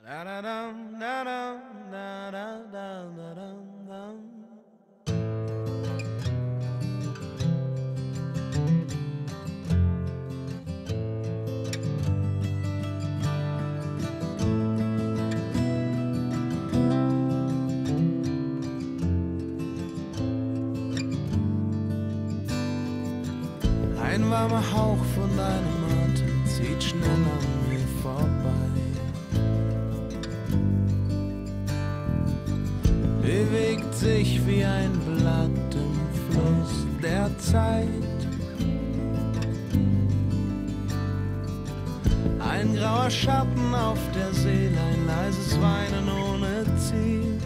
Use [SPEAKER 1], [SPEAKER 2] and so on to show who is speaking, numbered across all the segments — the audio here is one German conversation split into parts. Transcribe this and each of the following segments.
[SPEAKER 1] Ein warmer Hauch von deinem Atem zieht schnell an mir vorbei, bewegt sich wie ein Blatt im Fluss der Zeit. Ein grauer Schatten auf der Seele, ein leises Weinen ohne Ziel.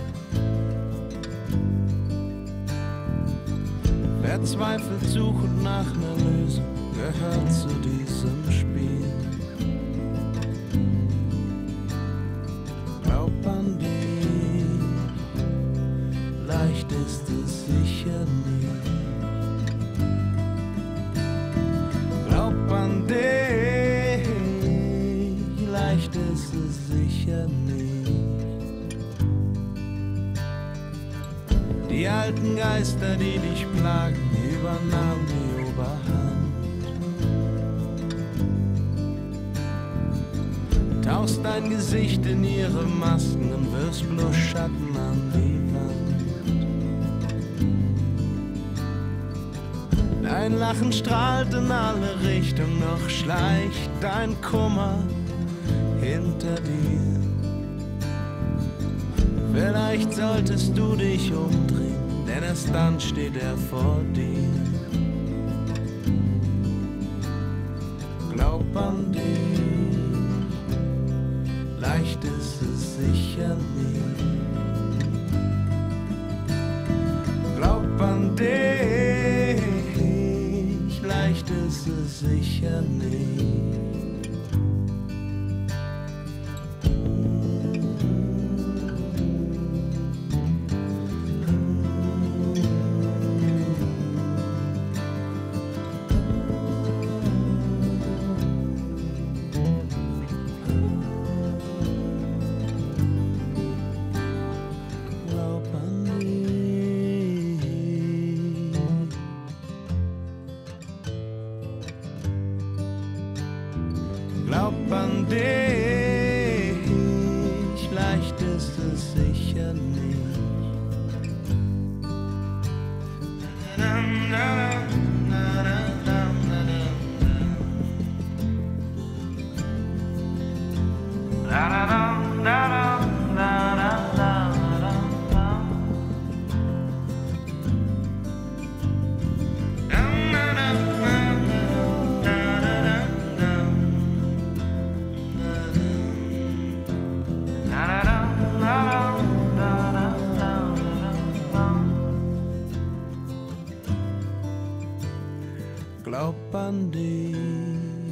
[SPEAKER 1] Verzweifelt suchend nach einer Lösung gehört zu diesem Spiel. Glaub an dich, leicht ist es sicher nicht. Glaub an dich, leicht ist es sicher nicht. Die alten Geister, die dich plagen, übernahmen die Oberhand. Tauchst dein Gesicht in ihre Masken und wirfst bloß Schatten an die Wand. Dein Lachen strahlt in alle Richtungen, doch schleicht dein Kummer hinter dir. Vielleicht solltest du dich umdrehen, denn erst dann steht er vor dir. Glaub an dich, leicht ist es sicher nicht. Glaub an dich, leicht ist es sicher nicht. Glaub an dich, leicht ist es sicher nicht. Glaub an dich.